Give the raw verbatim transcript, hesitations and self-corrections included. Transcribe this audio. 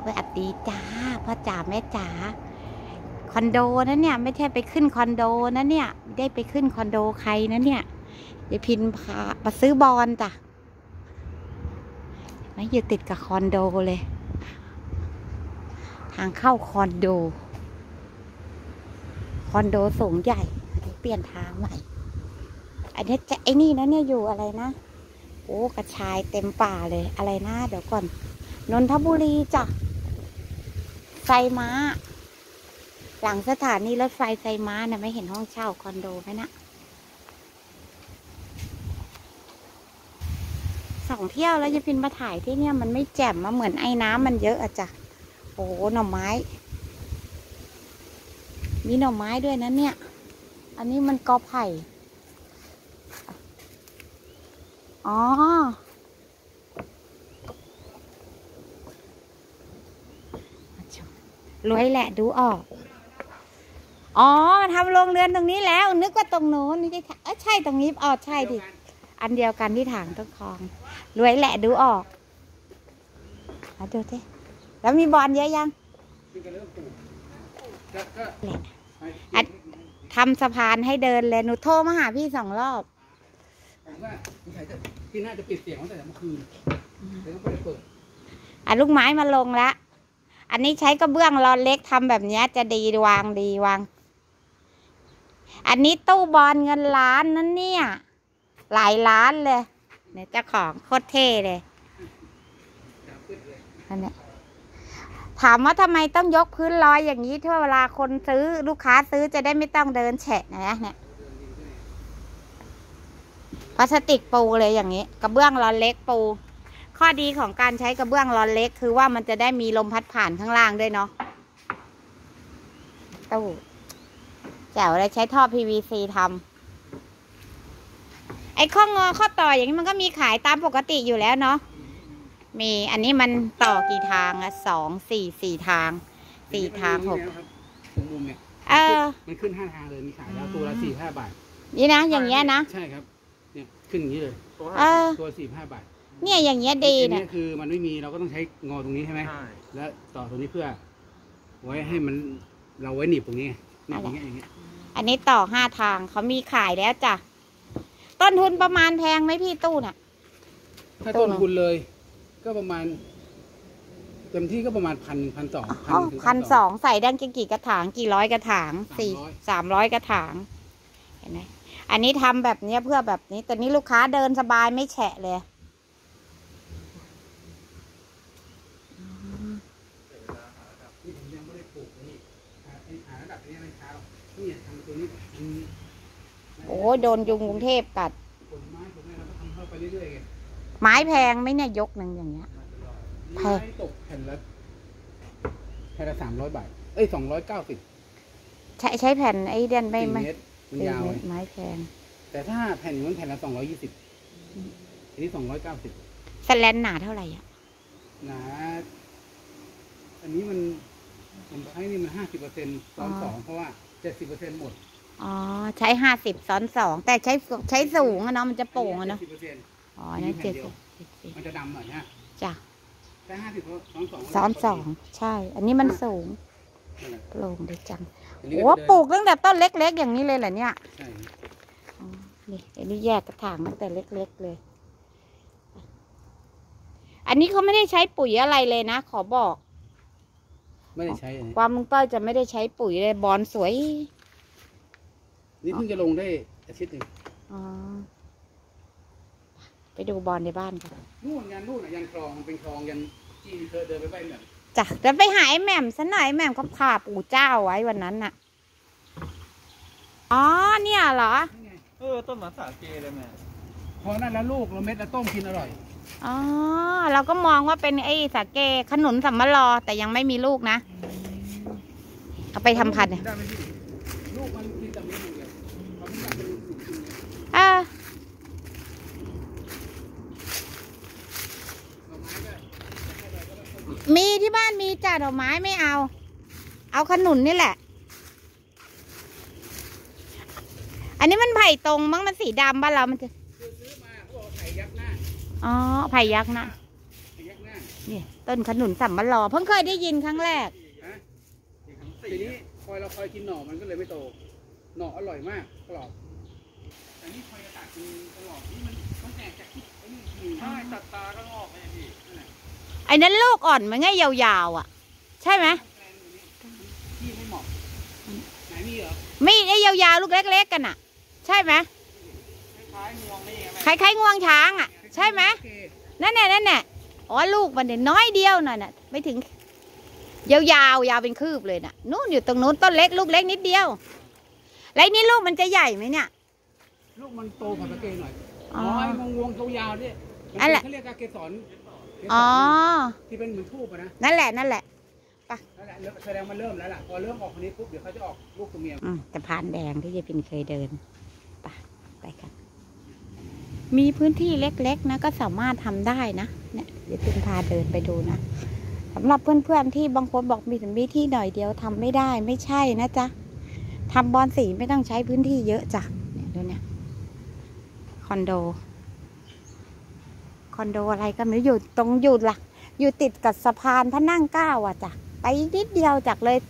วัสดีจ้าพ่อจ๋าแม่จ๋าคอนโดนะเนี่ยไม่ใช่ไปขึ้นคอนโดนะเนี่ยไม่ได้ไปขึ้นคอนโดใครนะเนี่ยยายพินพามาซื้อบอลจ้ะไม่อยู่ติดกับคอนโดเลยทางเข้าคอนโดคอนโดสูงใหญ่เปลี่ยนทางใหม่อันนี้จะไอ้นี่นะเนี่ยอยู่อะไรนะโอ้กระชายเต็มป่าเลยอะไรนะเดี๋ยวก่อนนนทบุรีจ้ะไซม้าหลังสถานีรถไฟไซม้านะไม่เห็นห้องเช่าคอนโดไหมนะสองเที่ยวแล้วจะพินมาถ่ายที่เนี่ยมันไม่แจ่มมาเหมือนไอ้น้ำมันเยอะอะจ้ะโอ้หน่อไม้มีหน่อไม้ด้วยนะเนี่ยอันนี้มันกอไผ่อ๋อรวยแหละดูออกอ๋อทำโรงเรือนตรงนี้แล้วนึกว่าตรงโน้นนี่ใช่เออใช่ตรงนี้อ๋อใช่ดิอันเดียวกันที่ถางต้นคลองรวยแหละดูออกมาดูสิแล้วมีบอลเยอะยังอัดทำสะพานให้เดินเลยหนูโทรมาหาพี่สองรอบผมว่าพี่น่าจะปิดเสียงตั้งแต่เมื่อคืนแล้วก็ไม่ได้เปิดอ่ะลูกไม้มาลงละอันนี้ใช้กระเบื้องรอนเล็กทำแบบนี้จะดีวางดีวางอันนี้ตู้บอลเงินล้านนั่นเนี่ยหลายล้านเลยเนี่ยเจ้าของโคตรเท่เลยอันนี้ถามว่าทำไมต้องยกพื้นลอยอย่างนี้ถ้าเวลาคนซื้อลูกค้าซื้อจะได้ไม่ต้องเดินแฉะนะเนี่ยพลาสติกปูเลยอย่างนี้กระเบื้องรอนเล็กปูข้อดีของการใช้กระเบื้องรอนเล็กคือว่ามันจะได้มีลมพัดผ่านข้างล่างด้วยเนาะตู้แจ๋วเลยใช้ท่อ พี วี ซี ทำไอ้ข้องอข้อต่ออย่างนี้มันก็มีขายตามปกติอยู่แล้วเนาะมีอันนี้มันต่อกี่ทางอะสองสี่สี่ทางสี่ทางหกตรงมุมเนี่ยเออมันขึ้นห้าทางเลยมีขายแล้วตัวละสี่ห้าบาทนี่นะอย่างเงี้ยนะใช่ครับเนี่ยขึ้นอย่างนี้เลยตัวสี่ห้าบาทเนี่ยอย่างเงี้ยดีเนี่ยคือมันไม่มีเราก็ต้องใช้งอตรงนี้ใช่ไหมแล้วต่อตรงนี้เพื่อไว้ให้มันเราไว้หนีบตรงนี้อย่างเงี้ยอย่างเงี้ยอันนี้ต่อห้าทางเขามีขายแล้วจ้ะต้นทุนประมาณแพงไหมพี่ตู้น่ะถ้าต้นทุนเลยก็ประมาณเต็มที่ก็ประมาณพันพันสองพันสองใส่ได้กี่กระถางกี่ร้อยกระถางสี่สามร้อยกระถางเห็นไหมอันนี้ทำแบบนี้เพื่อแบบนี้แต่นี้ลูกค้าเดินสบายไม่แฉะเลยโอ้โดนยุงกรุงเทพกัดไม้แพงไหมเนี่ยยกหนึ่งอย่างเงี้ยแพงตกแผ่นละแผ่นละสามร้อยบาทเอ้ยสองร้อยเก้าสิบใช้ใช้แผ่นไอ้เดนไม่ไหมมันยาวไม้แพงแต่ถ้าแผ่นมันแผ่นละสองร้อยยี่สิบอันนี้สองร้อยเก้าสิบสแลนหนาเท่าไหร่อ่ะหนาอันนี้มันผมใช้นี่มันห้าสิบเปอร์เซ็นต์ซ้อนสองเพราะว่าเจ็ดสิบเปอร์เซ็นต์หมดอ๋อใช้ห้าสิบซ้อนสองแต่ใช้ใช้สูงอะเนาะมันจะโป่งอะเนาะอ๋อนั่นเจ็ดสิบมันจะดำหน่อยฮะจ้ะใช้ห้าสิบซ้อนสองซ้อนสองใช่อันนี้มันสูงโปร่งดีจังโอ้ปลูกตั้งแต่ต้นเล็กๆอย่างนี้เลยเหรอเนี่ยใช่นี่อันนี้แยกกระถางตั้งแต่เล็กๆเลยอันนี้เขาไม่ได้ใช้ปุ๋ยอะไรเลยนะขอบอกไม่ได้ใช้ความลุงต้อยจะไม่ได้ใช้ปุ๋ยเลยบอลสวยนี่เพิ่งจะลงได้อาทิตย์หนึ่งอ๋อไปดูบอลในบ้านกันนู่นยันนู่นยันคลองมันเป็นคลองยันจีนเธอเดินไปไปแบบจ้ะจะไปหาไอ้แหม่มซะหน่อยแหม่มก็พาปู่เจ้าไว้วันนั้นน่ะอ๋อเนี่ยเหรอเออต้นมะสาเกเลยแม่พอนั่นแล้วลูกเราเม็ดแล้วต้มกินอร่อยอ๋อเราก็มองว่าเป็นไอ้สาเกขนุนสัมมะลอแต่ยังไม่มีลูกนะเอาไปทำพันธุ์ลูกมันกินแต่ไม่หมดเลยอ่ามีที่บ้านมีจ่าดอกไม้ไม่เอาเอาขนุนนี่แหละอันนี้มันไผ่ตรงมั้งมันสีดำบ้านเรามันจะซื้อมาเขาบอกไผ่ยักษ์หน้าอ๋อไผ่ยักษ์หน้าไผ่ยักษ์หน้าเนี่ยต้นขนุนสัมมะลอเพิ่งเคยได้ยินครั้งแรกฮะทีนี้พอเราคอยกินหน่อมันก็เลยไม่โตหน่ออร่อยมากกรอบแต่นี่คอยกระตักกินตลอดนี่มันต้องแตกจากที่ไอ้นี่ทีใช่ตัดตาก็งอกไงพี่นั่นแหละไอ้นั้นลูกอ่อนมันไงยาวๆอ่ะ ใช่ไหมแปลงอยู่นี่ที่ไม่เหมาะไหนมีเหรอมีไอ้ยาวๆลูกเล็กๆกันอ่ะ ใช่ไหมคล้ายๆงวงนี่ไงแม่คล้ายๆงวงช้างอ่ะ ใช่ไหมโอเคนั่นแหละนั่นแหละอ๋อลูกมันเนี่ยน้อยเดียวน่ะน่ะไม่ถึง ยาวๆยาวเป็นคืบเลยน่ะนู่นอยู่ตรงนู้นต้นเล็กลูกเล็กนิดเดียวแล้วนี่ลูกมันจะใหญ่ไหมเนี่ยลูกมันโตกว่าตะเกียหน่อยอ๋อ๋ออไอ้งวงๆยาวๆนี่มันอันแหละเขาเรียกกาเกสรเกสรอ๋อที่เป็นเหมือนทูบอะนะนั่นแหละนั่นแหละนั่นแหละแสดงมันเริ่มแล้วล่ะพอเริ่มออกคนนี้ปุ๊บเดี๋ยวเขาจะออกลูกตัวเมียอืมแต่พานแดงที่ยายพินเคยเดินไปไปกันมีพื้นที่เล็กๆนะก็สามารถทำได้นะเนี่ยยายพินพาเดินไปดูนะสำหรับเพื่อนๆที่บางคนบอกมีแต่มีที่หน่อยเดียวทำไม่ได้ไม่ใช่นะจ๊ะทำบอนสีไม่ต้องใช้พื้นที่เยอะจ้ะเนี่ยดูเนี่ยคอนโดคอนโดอะไรก็ไม่รู้อยู่ตรงอยู่หลักอยู่ติดกับสะพานพระนั่งเกล้าอ่ะจ้ะไปนิดเดียวจากเลย